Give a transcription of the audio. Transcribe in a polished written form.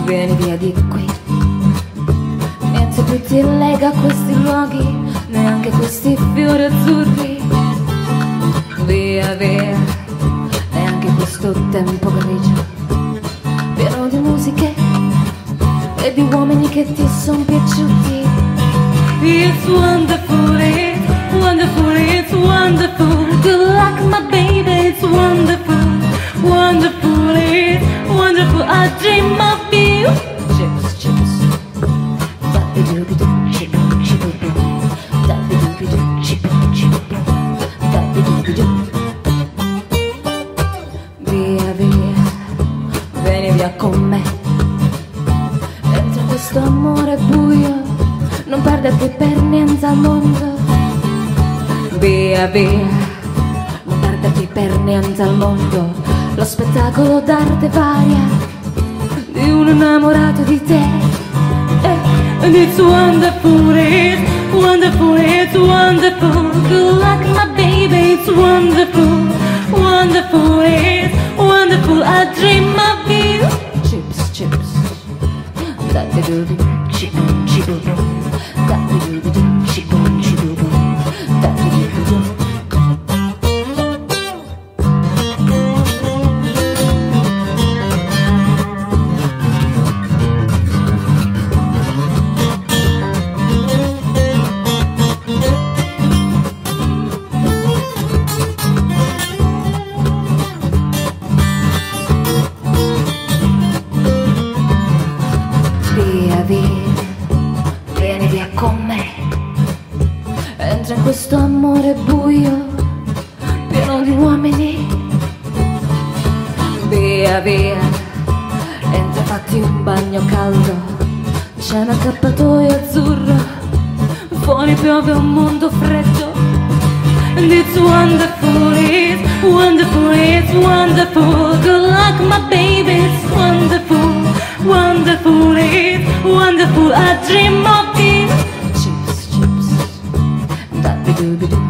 vieni via di qui. Niente più ti lega a questi luoghi, neanche questi fiori azzurri. Via, via, neanche questo tempo grigio, pieno di musiche e di uomini che ti son piaciuti. It's wonderful, it's wonderful, it's wonderful. Good luck my baby, it's wonderful, wonderful, it's wonderful. I dream of you. Chips, chips. Da-bi-doo-bi-doo, chip-chip-boo. Da-bi-doo-bi-doo, chip-chip-boo. Da-bi-doo-bi-doo. Via, via, vieni via con me. Entra questo amore buio, non perderti per niente al mondo. Via, via, non perderti per niente al mondo. Lo spettacolo d'arte varia di un innamorato di te. And it's wonderful, it's wonderful, it's wonderful. Good luck my baby, it's wonderful, wonderful, it's wonderful. I dream of you. Chips, chips. Da-bi-doo-bi-doo, chip-chip-boo. Da-bi-doo-bi-doo, chip-chip-boo. Da-bi-doo-bi-doo. Via, via, vieni via con me. Entra in questo amore buio, pieno di uomini. Via, via, entra, fatti un bagno caldo. C'è un accappatoio azzurro, fuori piove un mondo freddo. And it's wonderful, it's wonderful, it's wonderful. Good luck my baby, it's wonderful, wonderful, it's wonderful. I dream of you. Chips, chips. Da-bi-doo-bi-doo.